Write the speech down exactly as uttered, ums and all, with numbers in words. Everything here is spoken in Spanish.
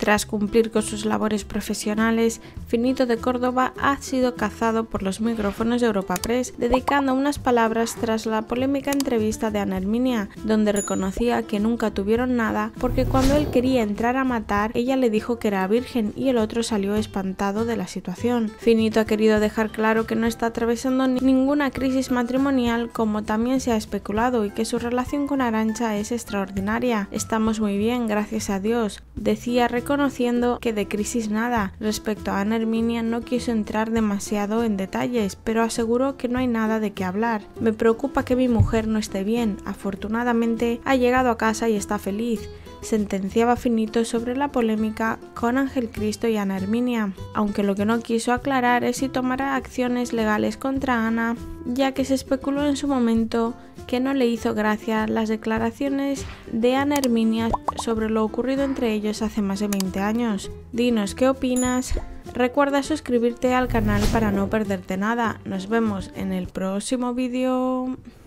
Tras cumplir con sus labores profesionales, Finito de Córdoba ha sido cazado por los micrófonos de Europa Press, dedicando unas palabras tras la polémica entrevista de Ana Herminia, donde reconocía que nunca tuvieron nada porque cuando él quería entrar a matar, ella le dijo que era virgen y el otro salió espantado de la situación. Finito ha querido dejar claro que no está atravesando ninguna crisis matrimonial, como también se ha especulado, y que su relación con Arantxa es extraordinaria. Estamos muy bien, gracias a Dios, decía, reconociendo que de crisis nada. Respecto a Ana Herminia no quiso entrar demasiado en detalles, pero aseguró que no hay nada de qué hablar. Me preocupa que mi mujer no esté bien, afortunadamente ha llegado a casa y está feliz, sentenciaba Finito sobre la polémica con Ángel Cristo y Ana Herminia, aunque lo que no quiso aclarar es si tomará acciones legales contra Ana, ya que se especuló en su momento que no le hizo gracia las declaraciones de Ana Herminia sobre lo ocurrido entre ellos hace más de veinte años. Dinos qué opinas. Recuerda suscribirte al canal para no perderte nada. Nos vemos en el próximo vídeo.